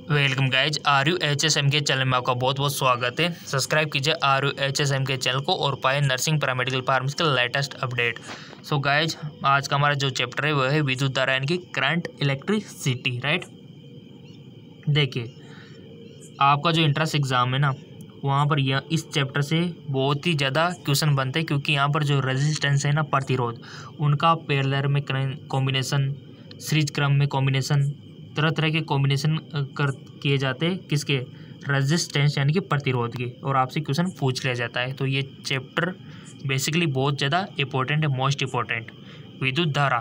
Welcome guys, RUHSM के channel में आपका बहुत बहुत स्वागत है। सब्सक्राइब कीजिए RUHSM के चैनल को और पाए नर्सिंग पैरामेडिकल फार्मेसी का लेटेस्ट अपडेट। सो गाइज, आज का हमारा जो चैप्टर है वह है विद्युत धारा यानी कि करंट इलेक्ट्रिसिटी, राइट। देखिए, आपका जो एंट्रेंस एग्ज़ाम है ना, वहाँ पर यह इस चैप्टर से बहुत ही ज़्यादा क्वेश्चन बनते हैं, क्योंकि यहाँ पर जो रेजिस्टेंस है ना, प्रतिरोध, उनका पैरेलल में कॉम्बिनेशन, सीरीज क्रम में कॉम्बिनेशन, तरह तरह के कॉम्बिनेशन किए जाते हैं किसके, रेजिस्टेंस यानी कि प्रतिरोध के, और आपसे क्वेश्चन पूछ लिया जाता है। तो ये चैप्टर बेसिकली बहुत ज़्यादा इंपॉर्टेंट है, मोस्ट इम्पोर्टेंट। विद्युत धारा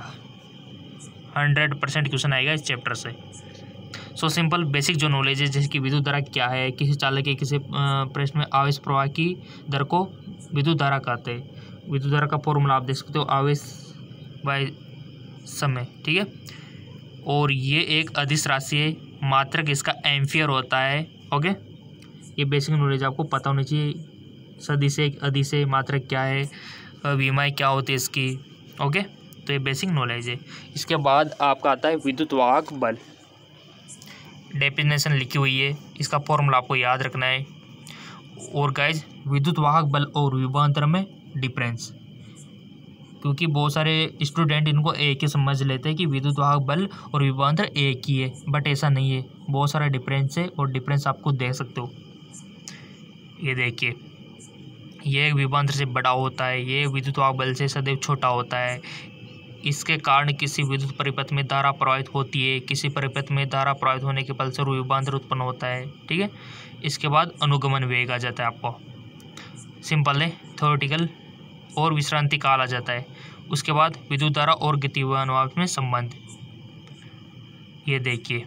100% क्वेश्चन आएगा इस चैप्टर से। सो सिंपल बेसिक जो नॉलेज है, जैसे कि विद्युत धारा क्या है, किसी चालक के किसी प्रश्न में आवेश प्रवाह की दर को विद्युत धारा कहते हैं। विद्युत धारा का फॉर्मूला आप देख सकते हो, आवेश बाय समय, ठीक है। और ये एक अदिश राशि है, मात्रक इसका एम्पियर होता है। ओके, ये बेसिक नॉलेज आपको पता होनी चाहिए। सदिश है, अदिश है, मात्रक क्या है, विमाएँ क्या होती है इसकी। ओके, तो ये बेसिक नॉलेज है। इसके बाद आपका आता है विद्युत वाहक बल। डेफिनेशन लिखी हुई है, इसका फॉर्मूला आपको याद रखना है। और गाइज, विद्युत वाहक बल और विभवांतर में डिफरेंस, क्योंकि बहुत सारे स्टूडेंट इनको एक ही समझ लेते हैं कि विद्युत वाहक बल और विभवांतर एक ही है, बट ऐसा नहीं है, बहुत सारा डिफरेंस है। और डिफरेंस आपको देख सकते हो, ये देखिए, ये विभवांतर से बड़ा होता है, ये विद्युत वाहक बल से सदैव छोटा होता है। इसके कारण किसी विद्युत परिपथ में धारा प्रवाहित होती है, किसी परिपथ में धारा प्रवाहित होने के फलस्वरूप विभवांतर उत्पन्न होता है, ठीक है। इसके बाद अनुगमन वेग आ जाता है, आपको सिंपल है, थ्योरेटिकल और विश्रांति काल आ जाता है। उसके बाद विद्युत धारा और गतिज अनुनाद में संबंध, ये देखिए,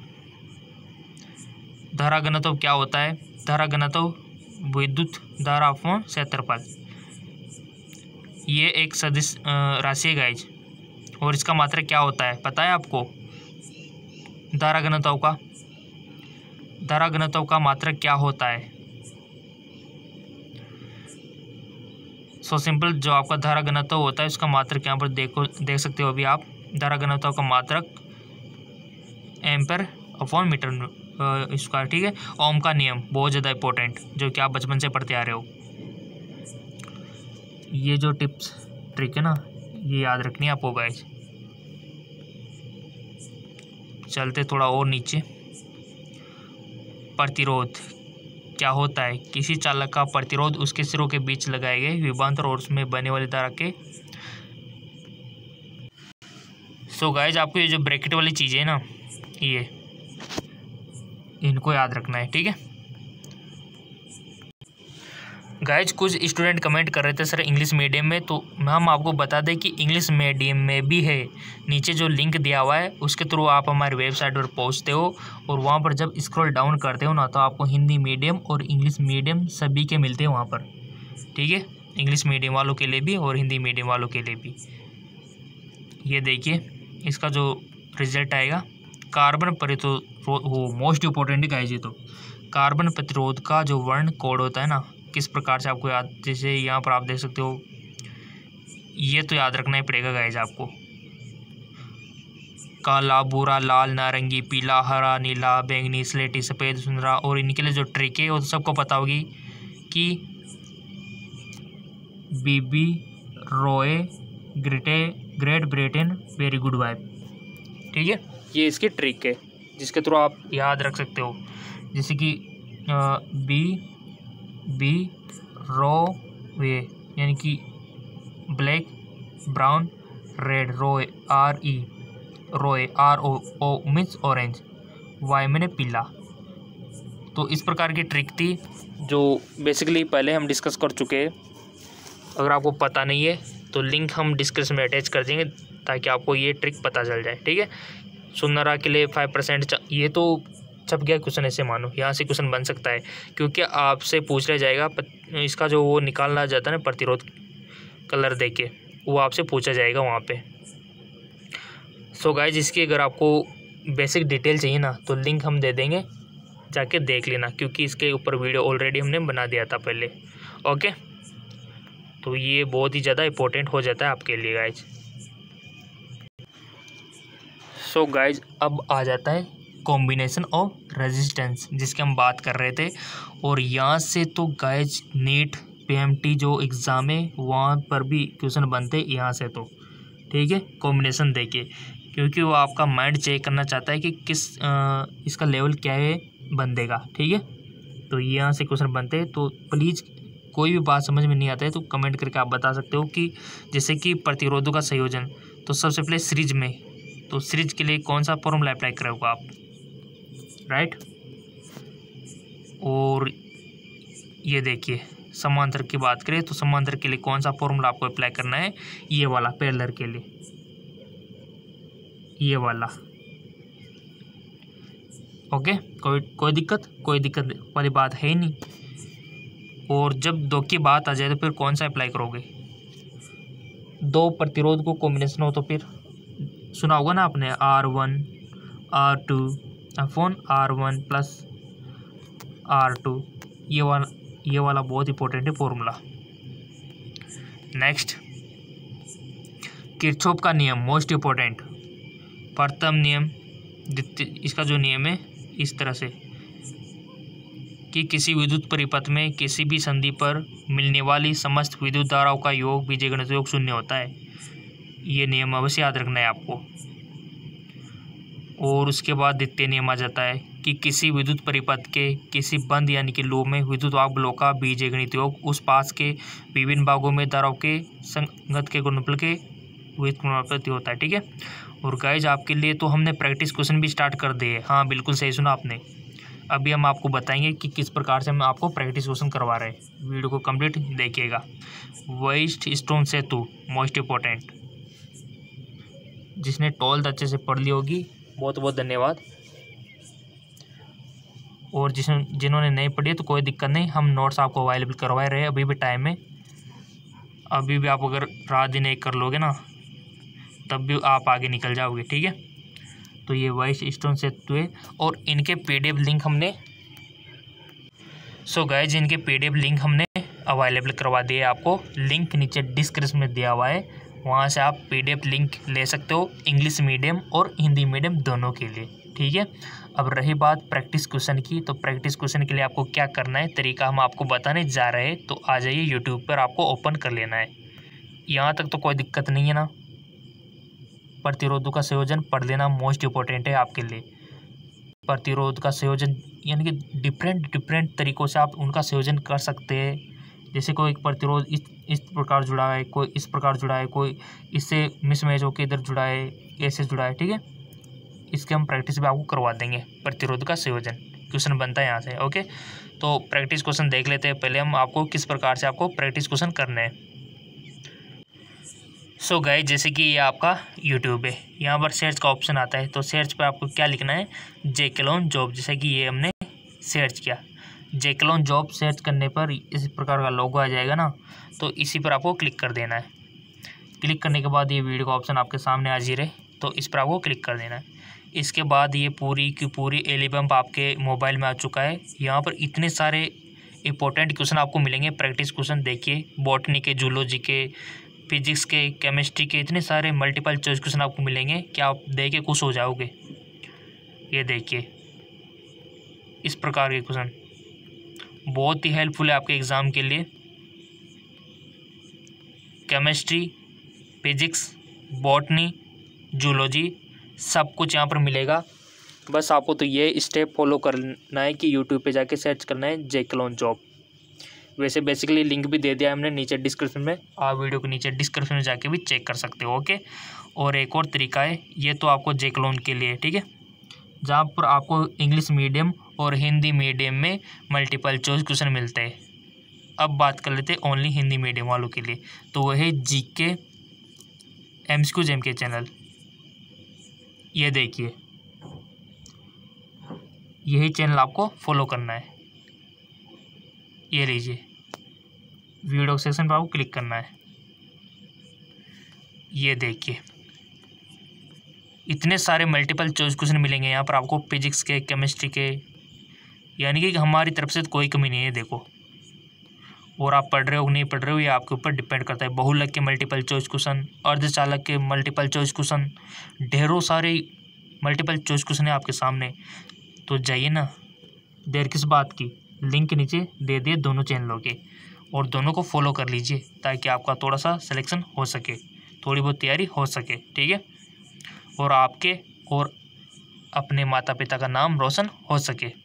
धारा घनत्व क्या होता है, धारा घनत्व विद्युत धारा अपॉन क्षेत्रफल, ये एक सदिश राशि है गाइज। और इसका मात्रक क्या होता है पता है आपको, धारा घनत्व का मात्रक क्या होता है। सो सिंपल, जो आपका धारा घनत्व होता है उसका मात्रक यहाँ पर देख सकते हो अभी आप। धारा घनत्व का मात्रक एम्पर अपॉन मीटर स्क्वायर, ठीक है। ओम का नियम बहुत ज़्यादा इंपॉर्टेंट, जो कि आप बचपन से पढ़ते आ रहे हो। ये जो टिप्स ट्रिक है ना, ये याद रखनी है आपको गाइस। चलते थोड़ा और नीचे, प्रतिरोध क्या होता है, किसी चालक का प्रतिरोध उसके सिरों के बीच लगाए गए विभवांतर और उसमें बने वाली धारा के। सो गाइज, आपको ये जो ब्रैकेट वाली चीज़ें है ना, ये इनको याद रखना है, ठीक है गाइज। कुछ स्टूडेंट कमेंट कर रहे थे सर इंग्लिश मीडियम में, तो हम आपको बता दें कि इंग्लिश मीडियम में भी है। नीचे जो लिंक दिया हुआ है उसके थ्रू आप हमारी वेबसाइट पर पहुंचते हो, और वहां पर जब स्क्रॉल डाउन करते हो ना, तो आपको हिंदी मीडियम और इंग्लिश मीडियम सभी के मिलते हैं वहाँ पर, ठीक है। इंग्लिश मीडियम वालों के लिए भी और हिंदी मीडियम वालों के लिए भी। ये देखिए, इसका जो रिजल्ट आएगा, कार्बन प्रतिरोध, वो मोस्ट इम्पोर्टेंट गाइज। ये तो कार्बन प्रतिरोध का जो वर्ण कोड होता है ना, किस प्रकार से आपको याद, जैसे यहाँ पर आप देख सकते हो, ये तो याद रखना ही पड़ेगा गाइज आपको। काला, भूरा, लाल, नारंगी, पीला, हरा, नीला, बैंगनी, स्लेटी, सफ़ेद, सुनहरा। और इनके लिए जो ट्रिक है वो तो सबको पता होगी कि बीबी रॉय, Great Britain, very good vibe, ठीक है। ये इसकी ट्रिक है जिसके थ्रू आप याद रख सकते हो, जैसे कि बी रो वे यानी कि ब्लैक, ब्राउन, रेड, रोए RE, रोए RO मीन्स ऑरेंज, वाई मैंने पीला। तो इस प्रकार की ट्रिक थी जो बेसिकली पहले हम डिस्कस कर चुके हैं। अगर आपको पता नहीं है तो लिंक हम डिस्क्रिप्शन में अटैच कर देंगे, ताकि आपको ये ट्रिक पता चल जाए, ठीक है। सुनहरा के लिए 5%, ये तो छप गया क्वेश्चन, ऐसे मानो यहाँ से क्वेश्चन बन सकता है, क्योंकि आपसे पूछ लिया जाएगा इसका जो वो निकालना जाता है ना, प्रतिरोध कलर देके, वो आपसे पूछा जाएगा वहाँ पे। सो गाइज, इसकी अगर आपको बेसिक डिटेल चाहिए ना, तो लिंक हम दे देंगे, जाके देख लेना, क्योंकि इसके ऊपर वीडियो ऑलरेडी हमने बना दिया था पहले। ओके, तो ये बहुत ही ज़्यादा इंपॉर्टेंट हो जाता है आपके लिए गाइज। सो गाइज, अब आ जाता है कॉम्बिनेशन ऑफ रेजिस्टेंस जिसकी हम बात कर रहे थे। और यहाँ से तो गाइज नीट PMT जो एग्ज़ाम है वहाँ पर भी क्वेश्चन बनते हैं यहाँ से, तो ठीक है। कॉम्बिनेशन देखिए, क्योंकि वो आपका माइंड चेक करना चाहता है कि किस इसका लेवल क्या है बंदे का, ठीक है। तो यहाँ से क्वेश्चन बनते हैं। तो प्लीज़ कोई भी बात समझ में नहीं आता है तो कमेंट करके आप बता सकते हो कि जैसे कि प्रतिरोधों का संयोजन, तो सबसे पहले सीरीज में, तो सीरीज के लिए कौन सा फॉर्मूला अप्लाई करोगे आप, राइट। और ये देखिए समांतर की बात करें तो समांतर के लिए कौन सा फॉर्मूला आपको अप्लाई करना है, ये वाला पैरेलल के लिए, ये वाला, ओके। कोई दिक्कत वाली बात है ही नहीं। और जब दो की बात आ जाए तो फिर कौन सा अप्लाई करोगे, दो प्रतिरोध को कॉम्बिनेशन हो तो फिर सुना होगा ना आपने R1 R2 upon R1 plus R2, ये वाला बहुत इंपॉर्टेंट है फॉर्मूला। नेक्स्ट किरचॉफ का नियम, मोस्ट इंपॉर्टेंट। प्रथम नियम, इसका जो नियम है इस तरह से कि किसी विद्युत परिपथ में किसी भी संधि पर मिलने वाली समस्त विद्युत धाराओं का योग बीजगणित योग शून्य होता है। ये नियम अवश्य याद रखना है आपको। और उसके बाद द्वितीय नियम आ जाता है कि किसी विद्युत परिपथ के किसी बंद यानी कि लूप में विद्युत वाहक बलों का बीजगणित योग उस पास के विभिन्न भागों में धाराओं के संगत के गुणनफल के विद्युत समानुपाती होता है, ठीक है। और गाइज आपके लिए तो हमने प्रैक्टिस क्वेश्चन भी स्टार्ट कर दिए। हाँ बिल्कुल सही सुना आपने। अभी हम आपको बताएंगे कि किस प्रकार से हम आपको प्रैक्टिस क्वेश्चन करवा रहे हैं। वीडियो को कंप्लीट देखिएगा। वेस्ट स्टोन सेतु मोस्ट इम्पोर्टेंट, जिसने 12th अच्छे से पढ़ ली होगी बहुत बहुत धन्यवाद। और जिन्होंने नहीं पढ़ी है तो कोई दिक्कत नहीं, हम नोट्स आपको अवेलेबल करवा रहे हैं अभी भी टाइम है। अभी भी आप अगर रात दिन एक कर लोगे ना तब भी आप आगे निकल जाओगे, ठीक है। तो ये वेस्ट स्टोन सेतु है और इनके PDF लिंक हमने गाइज इनके PDF लिंक हमने अवेलेबल करवा दिए आपको। लिंक नीचे डिस्क्रिप्शन में दिया हुआ है, वहाँ से आप PDF लिंक ले सकते हो, इंग्लिश मीडियम और हिंदी मीडियम दोनों के लिए, ठीक है। अब रही बात प्रैक्टिस क्वेश्चन की, तो प्रैक्टिस क्वेश्चन के लिए आपको क्या करना है, तरीका हम आपको बताने जा रहे हैं। तो आ जाइए यूट्यूब पर, आपको ओपन कर लेना है। यहाँ तक तो कोई दिक्कत नहीं है ना। प्रतिरोधों का संयोजन पढ़ लेना मोस्ट इम्पोर्टेंट है आपके लिए। प्रतिरोध का संयोजन यानी कि डिफरेंट तरीक़ों से आप उनका संयोजन कर सकते हैं। जैसे कोई एक प्रतिरोध इस प्रकार जुड़ा है, कोई इस प्रकार जुड़ा है, कोई इससे मिसमैच होकर इधर जुड़ा है, ऐसे जुड़ा है, ठीक है। इसके हम प्रैक्टिस भी आपको करवा देंगे। प्रतिरोध का संयोजन क्वेश्चन बनता है यहाँ से, ओके। तो प्रैक्टिस क्वेश्चन देख लेते हैं। पहले हम आपको किस प्रकार से आपको प्रैक्टिस क्वेश्चन करने हैं। सो गाइस जैसे कि ये आपका यूट्यूब है, यहाँ पर सर्च का ऑप्शन आता है। तो सर्च पे आपको क्या लिखना है, जैकलॉन जॉब। जैसे कि ये हमने सर्च किया, जैकलॉन जॉब सर्च करने पर इस प्रकार का लोगो आ जाएगा ना, तो इसी पर आपको क्लिक कर देना है। क्लिक करने के बाद ये वीडियो का ऑप्शन आपके सामने हाजिर है, तो इस पर आपको क्लिक कर देना है। इसके बाद ये पूरी की पूरी एलिबम आपके मोबाइल में आ चुका है। यहाँ पर इतने सारे इंपॉर्टेंट क्वेश्चन आपको मिलेंगे, प्रैक्टिस क्वेश्चन। देखिए बॉटनी के, जूलॉजी के, फिजिक्स के, केमिस्ट्री के, इतने सारे मल्टीपल चॉइस क्वेश्चन आपको मिलेंगे कि आप देख के खुश हो जाओगे। ये देखिए इस प्रकार के क्वेश्चन बहुत ही हेल्पफुल है आपके एग्ज़ाम के लिए। केमिस्ट्री, फिजिक्स, बॉटनी, जूलॉजी सब कुछ यहाँ पर मिलेगा। बस आपको तो ये स्टेप फॉलो करना है कि यूट्यूब पे जाके सर्च करना है जैकलॉन जॉब। वैसे बेसिकली लिंक भी दे दिया हमने नीचे डिस्क्रिप्शन में, आप वीडियो के नीचे डिस्क्रिप्शन में जाके भी चेक कर सकते हो, ओके। और एक और तरीका है, ये तो आपको जैकलॉन के लिए, ठीक है, जहाँ पर आपको इंग्लिश मीडियम और हिंदी मीडियम में मल्टीपल चॉइस क्वेश्चन मिलते हैं। अब बात कर लेते हैं ओनली हिंदी मीडियम वालों के लिए, तो वह है GK MCQ JMK चैनल। ये देखिए यही चैनल आपको फॉलो करना है। ये लीजिए वीडियो सेक्शन पर आपको क्लिक करना है। ये देखिए इतने सारे मल्टीपल चॉइस क्वेश्चन मिलेंगे यहाँ पर आपको, फिजिक्स के, केमिस्ट्री के, यानी कि हमारी तरफ से कोई कमी नहीं है। देखो, और आप पढ़ रहे हो नहीं पढ़ रहे हो ये आपके ऊपर डिपेंड करता है। बहुलक के मल्टीपल चॉइस क्वेश्चन, अर्धचालक के मल्टीपल चॉइस क्वेश्चन, ढेरों सारे मल्टीपल चॉइस क्वेश्चन है आपके सामने, तो जाइए ना, देर किस बात की, लिंक नीचे दे दिए दोनों चैनलों के, और दोनों को फॉलो कर लीजिए ताकि आपका थोड़ा सा सिलेक्शन हो सके, थोड़ी बहुत तैयारी हो सके, ठीक है, और आपके और अपने माता पिता का नाम रोशन हो सके।